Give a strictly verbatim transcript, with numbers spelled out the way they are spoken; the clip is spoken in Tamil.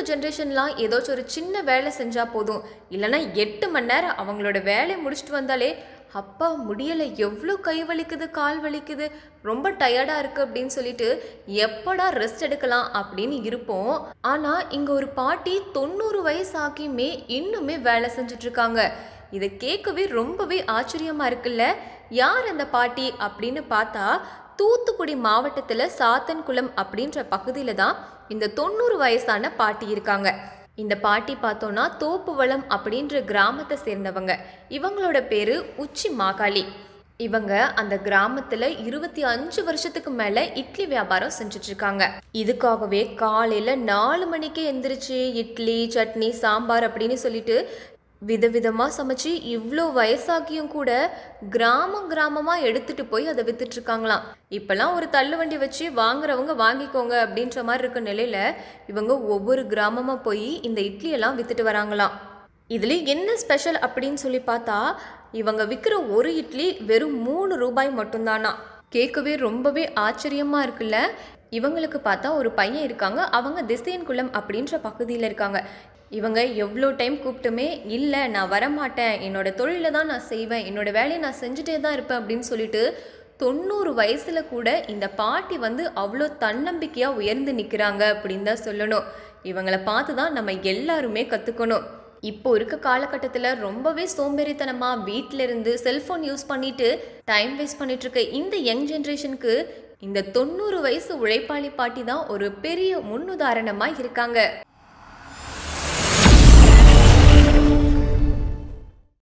ஜென்ரேஷன்லாம் ஏதாச்சும் ஒரு சின்ன வேலை செஞ்சால் போதும், இல்லைன்னா எட்டு மணி நேரம் அவங்களோட வேலையை முடிச்சுட்டு வந்தாலே அப்பா முடியலை, எவ்வளோ கை வலிக்குது, கால் வலிக்குது, ரொம்ப டயர்டாக இருக்குது அப்படின்னு சொல்லிட்டு எப்படா ரெஸ்ட் எடுக்கலாம் அப்படின்னு இருப்போம். ஆனால் இங்கே ஒரு பாட்டி தொண்ணூறு வயசு ஆகியுமே இன்னுமே வேலை செஞ்சிட்ருக்காங்க. இதை கேட்கவே ரொம்பவே ஆச்சரியமாக இருக்குல்ல. யார் அந்த பாட்டி அப்படின்னு பார்த்தா, தூத்துக்குடி மாவட்டத்தில் சாத்தன்குளம் அப்படின்ற பகுதியில் தான் இந்த தொண்ணூறு வயசான பாட்டி இருக்காங்க. இந்த பாட்டி பார்த்தோன்னா தோப்புவளம் அப்படின்ற கிராமத்தை சேர்ந்தவங்க. இவங்களோட பேரு உச்சி மாகாளி. இவங்க அந்த கிராமத்துல இருபத்தி அஞ்சு வருஷத்துக்கு மேல இட்லி வியாபாரம் செஞ்சுட்டு இருக்காங்க. இதுக்காகவே காலையில நாலு மணிக்கே எந்திரிச்சு இட்லி, சட்னி, சாம்பார் அப்படின்னு சொல்லிட்டு விதவிதமாக சமைச்சு இவ்வளோ வயசாகியும் கூட கிராமம் கிராமமாக எடுத்துகிட்டு போய் அதை விற்றுட்ருக்காங்களாம். இப்போல்லாம் ஒரு தள்ளு வண்டி வச்சு வாங்குறவங்க வாங்கிக்கோங்க அப்படின்ற மாதிரி இருக்க நிலையில் இவங்க ஒவ்வொரு கிராமமாக போய் இந்த இட்லியெல்லாம் விற்றுட்டு வராங்களாம். இதில் என்ன ஸ்பெஷல் அப்படின்னு சொல்லி பார்த்தா, இவங்க விற்கிற ஒரு இட்லி வெறும் மூணு ரூபாய் மட்டும்தானா. கேட்கவே ரொம்பவே ஆச்சரியமாக இருக்குல்ல. இவங்களுக்கு பார்த்தா ஒரு பையன் இருக்காங்க. அவங்க திசையன்குளம் அப்படின்ற பகுதியில் இருக்காங்க. இவங்க எவ்வளோ டைம் கூப்பிட்டுமே இல்லை நான் வரமாட்டேன், என்னோட தொழிலை தான் நான் செய்வேன், என்னோட வேலையை நான் செஞ்சுட்டே தான் இருப்பேன் அப்படின்னு சொல்லிட்டு தொண்ணூறு வயசில் கூட இந்த பாட்டி வந்து அவ்வளோ தன்னம்பிக்கையாக உயர்ந்து நிற்கிறாங்க அப்படின்னு தான் சொல்லணும். இவங்களை பார்த்து தான் நம்ம எல்லாருமே கற்றுக்கணும். இப்போ இருக்க காலகட்டத்தில் ரொம்பவே சோம்பேறித்தனமாக வீட்டில இருந்து செல்ஃபோன் யூஸ் பண்ணிட்டு டைம் வேஸ்ட் பண்ணிட்டு இருக்க இந்த யங் ஜென்ரேஷனுக்கு இந்த தொண்ணூறு வயசு உழைப்பாளி பாட்டி தான் ஒரு பெரிய முன்னுதாரணமாக இருக்காங்க.